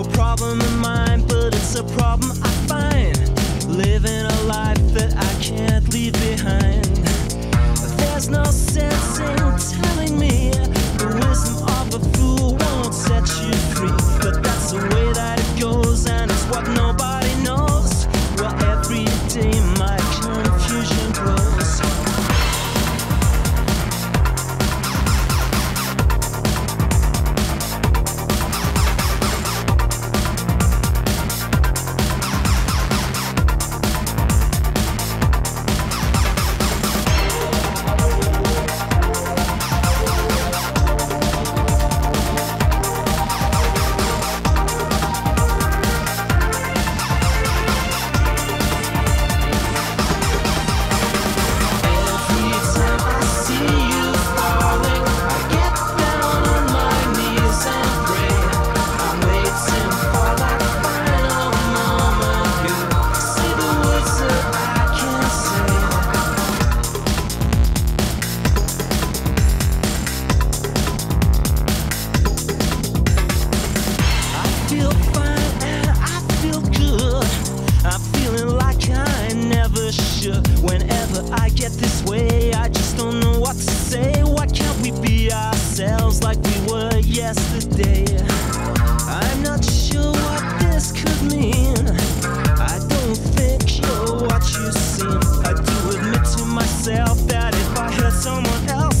no problem in mine, but it's a problem I find living a life that I can't leave behind. There's no sense in telling me the wisdom of a fool won't set you free, but that's the way that it goes, and it's what nobody knows. Well, every day my confusion grows. Whenever I get this way, I just don't know what to say. Why can't we be ourselves like we were yesterday? I'm not sure what this could mean. I don't think you're what you seem. I do admit to myself that if I hurt someone else,